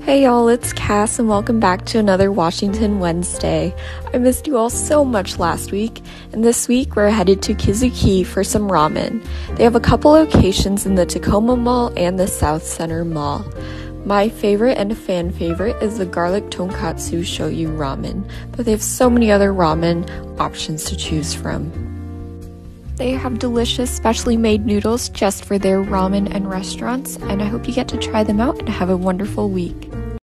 Hey y'all, it's Cass and welcome back to another Washington Wednesday. I missed you all so much last week, and this week we're headed to Kizuki for some ramen. They have a couple locations in the Tacoma Mall and the Southcenter Mall. My favorite and a fan favorite is the garlic tonkatsu Shoyu ramen, but they have so many other ramen options to choose from. They have delicious, specially made noodles just for their ramen and restaurants, and I hope you get to try them out and have a wonderful week.